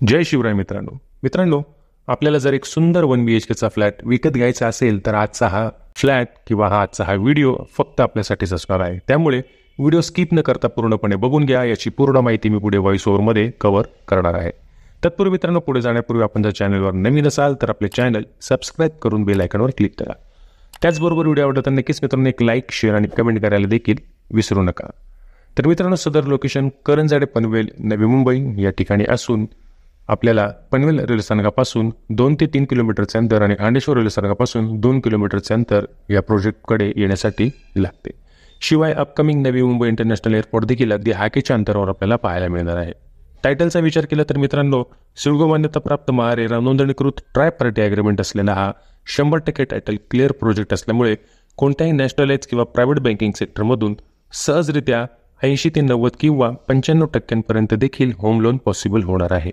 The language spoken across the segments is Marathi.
जय शिवराय मित्रांनो, आपल्याला जर एक सुंदर 1 BHKचा फ्लॅट विकत घ्यायचा असेल तर आजचा हा फ्लॅट किंवा आजचा हा व्हिडिओ फक्त आपल्यासाठीच असणार आहे. त्यामुळे व्हिडिओ स्किप न करता पूर्णपणे बघून घ्या. याची पूर्ण माहिती मी पुढे व्हॉइस ओव्हरमध्ये कव्हर करणार आहे. तत्पूर्वी मित्रांनो, पुढे जाण्यापूर्वी आपण जर चॅनलवर नवीन असाल तर आपले चॅनल सबस्क्राईब करून बेल आयकॉनवर क्लिक करा. त्याचबरोबर व्हिडिओ आवडला तर नक्कीच मित्रांनो एक लाईक, शेअर आणि कमेंट करायला देखील विसरू नका. तर मित्रांनो, सदर लोकेशन करंजाडे पनवेल नवी मुंबई या ठिकाणी असून आपल्याला पनवेल रेल्वे स्थानकापासून 2 ते 3 किलोमीटरचे अंतर आणि खांडेश्वर रेल्वे स्थानकापासून 2 किलोमीटरचे अंतर या प्रोजेक्टकडे येण्यासाठी लागते. शिवाय upcoming Navi Mumbai international airport देखील अगदी हाकेच्या अंतरावर आपल्याला पाहायला मिळणार आहे. टायटलचा विचार केला तर मित्रांनो, सिडको मान्यताप्राप्त महारेरा नोंदणीकृत ट्राय पार्टी ॲग्रीमेंट असलेला हा 100% टायटल क्लिअर प्रोजेक्ट असल्यामुळे कोणत्याही नॅशनलाइज किंवा प्रायव्हेट बँकिंग सेक्टरमधून सहजरित्या 80 ते 90 किंवा 95% देखील होम लोन पॉसिबल होणार आहे.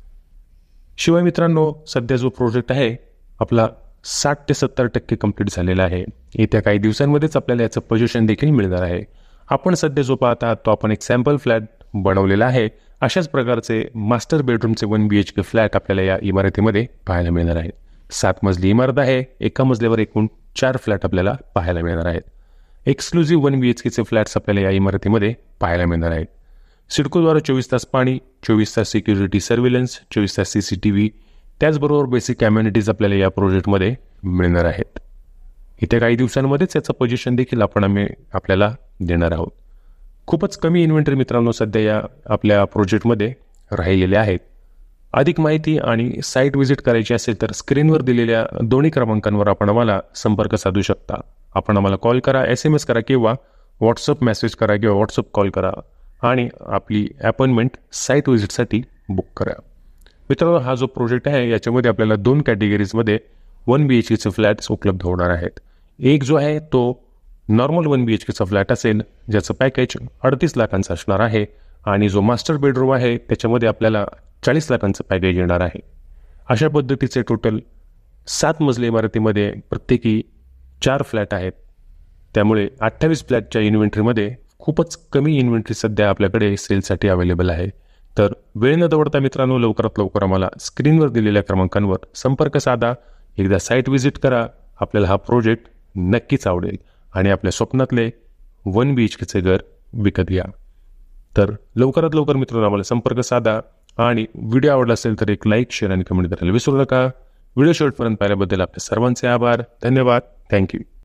शिवाय मित्रांनो, सध्या जो प्रोजेक्ट आहे आपला 60 ते 70% कंप्लीट झालेला आहे. येत्या काही दिवसांमध्येच आपल्याला याचं पोझिशन देखील मिळणार आहे. आपण सध्या जो पाहत आहात तो आपण एक सॅम्पल फ्लॅट बनवलेला आहे. अशाच प्रकारचे मास्टर बेडरूमचे 1 BHK फ्लॅट आपल्याला या इमारतीमध्ये पाहायला मिळणार आहेत. 7 मजली इमारत आहे. एका मजल्यावर एकूण 4 फ्लॅट आपल्याला पाहायला मिळणार आहेत. एक्सक्लुझिव्ह 1 BHKचे फ्लॅट्स आपल्याला या इमारतीमध्ये पाहायला मिळणार आहेत. सिडकोद्वारा 24 तास पाणी, 24 तास सिक्युरिटी सर्व्हिलन्स, 24 तास CCTV, त्याचबरोबर बेसिक ॲम्युनिटीज आपल्याला या प्रोजेक्टमध्ये मिळणार आहेत. येत्या काही दिवसांमध्येच याचं पोझिशन देखील आपल्याला देणार आहोत. खूपच कमी इन्व्हेंटरी मित्रांनो सध्या या आपल्या प्रोजेक्टमध्ये राहिलेले आहेत. अधिक माहिती आणि साईट व्हिजिट करायची असेल तर स्क्रीनवर दिलेल्या दोन्ही क्रमांकांवर आपण आम्हाला संपर्क साधू शकता. आपण आम्हाला कॉल करा, SMS करा किंवा व्हॉट्सअप मेसेज करा किंवा व्हॉट्सअप कॉल करा आणि आपली अपॉइंटमेंट साईट व्हिजिटसाठी बुक करा. मित्रांनो, हा जो प्रोजेक्ट आहे याच्यामध्ये आपल्याला 2 कॅटेगरीजमध्ये 1 BHKचे फ्लॅट्स उपलब्ध होणार आहेत. एक जो आहे तो नॉर्मल 1 BHKचा फ्लॅट असेल ज्याचं पॅकेज 38 लाखांचं असणार आहे आणि जो मास्टर बेडरूम आहे त्याच्यामध्ये आपल्याला 40 लाखांचं पॅकेज येणार आहे. अशा पद्धतीचे टोटल 7 मजली इमारतीमध्ये प्रत्येकी 4 फ्लॅट आहेत. त्यामुळे 28 फ्लॅटच्या इन्व्हेंटरीमध्ये खूपच कमी इन्व्हेंटरी सध्या आपल्याकडे सेलसाठी अवेलेबल आहे. तर वेळ न दवडता मित्रांनो, लवकरात लवकर आम्हाला स्क्रीनवर दिलेल्या क्रमांकांवर संपर्क साधा. एकदा साईट व्हिजिट करा. आपल्याला हा प्रोजेक्ट नक्कीच आवडेल आणि आपल्या स्वप्नातले 1 BHKचे घर विकत घ्या. तर लवकरात लवकर मित्रांनो आम्हाला संपर्क साधा आणि व्हिडिओ आवडला असेल तर एक लाईक, शेअर आणि कमेंट करायला विसरू नका. व्हिडिओ शेवटपर्यंत पाहिल्याबद्दल आपल्या सर्वांचे आभार. धन्यवाद. थँक्यू.